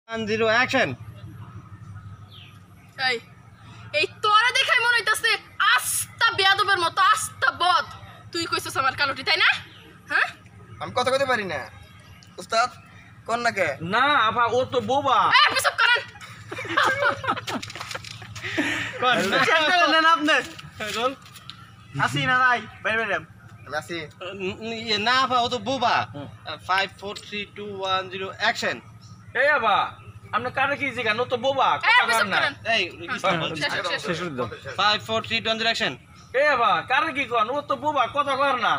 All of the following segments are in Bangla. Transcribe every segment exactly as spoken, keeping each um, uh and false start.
One zero action. এই এই তোরা দেখাই মনে হইতাছে আস্তা বেয়াদবের মতো আস্তা বদ। তুই কইছস আমার কালোটি তাই না? হ্যাঁ আমি কথা কইতে পারি না উস্তাদ কোন না কে না আপা ও তো বোবা। এই আপনি সব করেন কোন নেন আপনি রোল আসি না নাই বাইরে বাইরে আমি আছি ইয়ে না আপা ও তো বোবা। Five four three two one zero action. এই আপা আপনি কারে কি জিগান ও তো বোবা এই কথা আপনি কর সব না। করেন এই শেষ শেষ five four three two one zero action. এই আপা কারে কি কোন ও তো বোবা কথা কর না।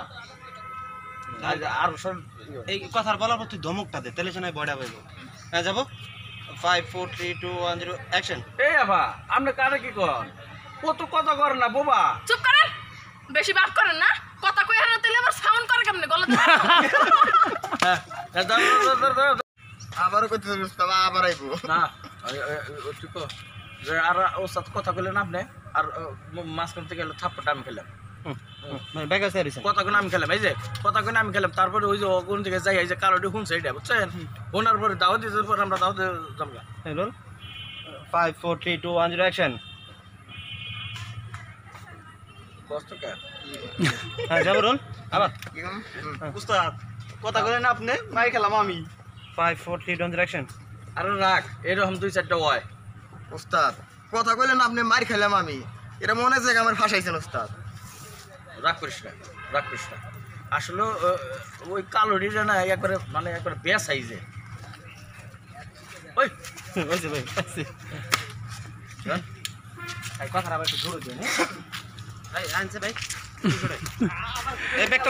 আর সব এই কথার বলার পর তুই ধমকটা দে তাহলে শোনায় বড়া হইব। হ্যাঁ যাবো five four three two one zero action. এই আপা আপনি কারে কি কোন ও তো কথা কর না বোবা। চুপ করেন বেশি বাপ করেন না কথা কই হারা তাইলে আবার সাউন্ড করে কেমনে গলাতে হ্যাঁ ধর ধর ধর ধর আবারও কইতে উস্তাদ আবার আইবো না ঠিক যে আর ওর সাথে কথা বললেন আপনি আর মাঝখান থেকে থাপ্পড়টা আমি খেলাম ব্যাগ আছে রিসেন্ট কথা কোন আমি খেলাম এই যে কথা কোন আমি খেলাম তারপরে ওই যে কোন দিকে যাই এই যে কালোটি শুনছে এটা বুঝছেন ওনার পরে দাওয়াত দিতে পরে আমরা দাওয়াত জমগা রোল five four three two one zero action. কষ্ট কে হ্যাঁ যাবো রোল আবার কি কম উস্তাদ কথা কইলেন আপনি মাই খেলাম আমি five four three two one zero action. আর রাখ এরকম দুই চারটা হয় উস্তাদ কথা কইলেন আপনি মার খাইলাম আমি এটা মনে আছে আমার ফাঁসাইছেন উস্তাদ রাগ করিস না রাগ করিস না আসলে ওই কালোটিটা না একবারে মানে একবারে বেশ আইছে ওই হয়েছে ভাই কথাটা আবার একটু জোরে দিয়ে ভাই আনছে ভাই এই ব্যাগটা